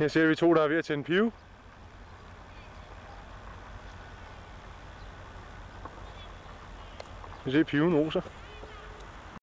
Her ser vi to, der er ved at tænde pive. Vi ser piven roser.